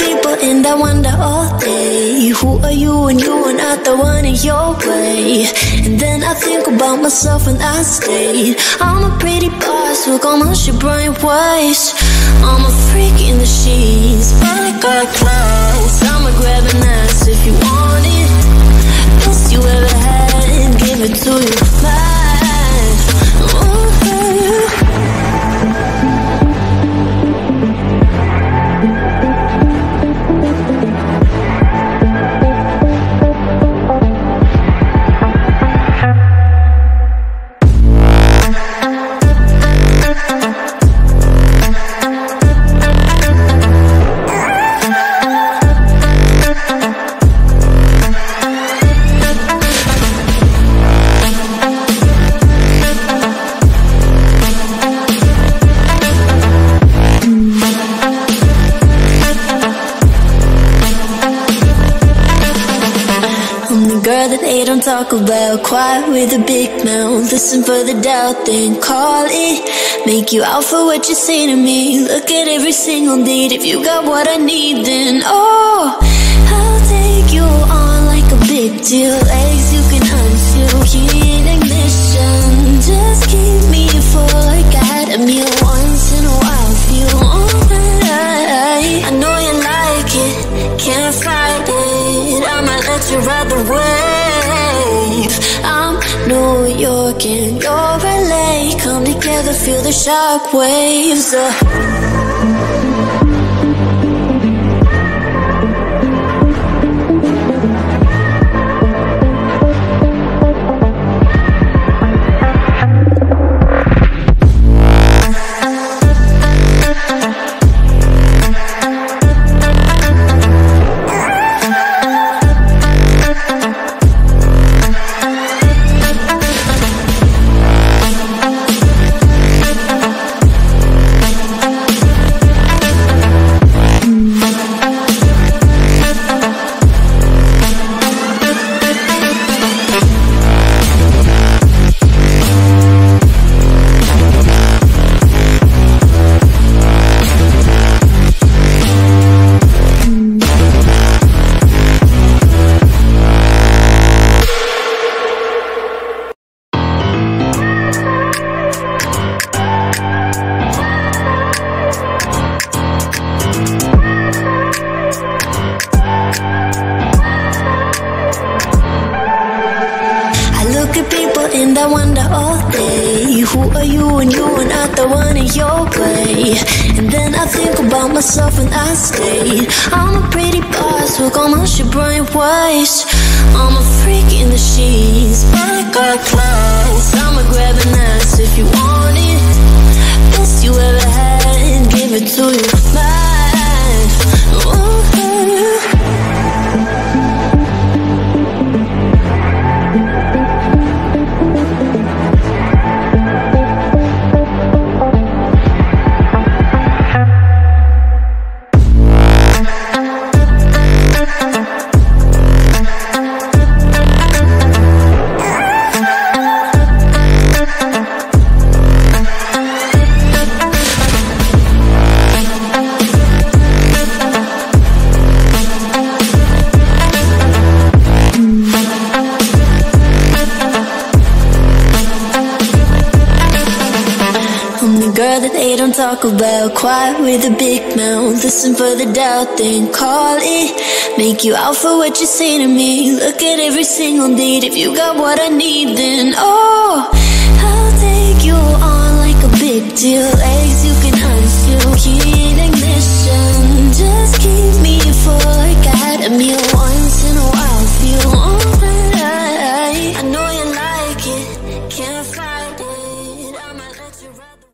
people and I wonder all day, who are you when you are not the one in your way? And then I think about myself and I state, I'm a pretty boss who gon' mush your brain waves. I'm a freak in the sheets, but I got class. I'ma grab an ass if you want it. Best you ever had, give it to you fast. Girl that they don't talk about, quiet with a big mouth. Listen for the doubt, then call it. Make you out for what you say to me. Look at every single date. If you got what I need, then oh, I'll take you on like a big deal. Legs you can unseal, key in ignition. Just keep me full like I had a meal once in a while. Feel alright. I know you like it, can't fight it. I might let you ride the wave. I'm New York and you're LA. Come together, feel the shock waves. And I wonder all day, who are you when you are not the one in your way? And then I think about myself and I state, I'm a pretty boss who gon' mush your brain waves. I'm a freak in the sheets, but I got class. I'ma grab an ass if you want it. Best you ever had, give it to you fast. Girl that they don't talk about, quiet with a big mouth. Listen for the doubt, then call it. Make you out for what you say to me. Look at every single date. If you got what I need, then oh, I'll take you on like a big deal. Legs you can unseal, key in ignition. Just keep me full like I had a meal once in a while. Feel alright. I know you like it, can't fight it. I might let you ride the